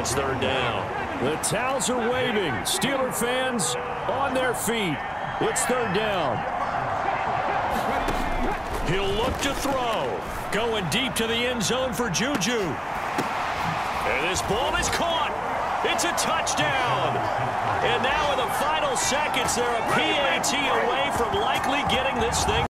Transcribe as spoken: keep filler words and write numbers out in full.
It's third down. The towels are waving. Steeler fans on their feet. It's third down. He'll look to throw. Going deep to the end zone for Juju. And this ball is caught. It's a touchdown. And now in the final seconds, they're a P A T away from likely getting this thing.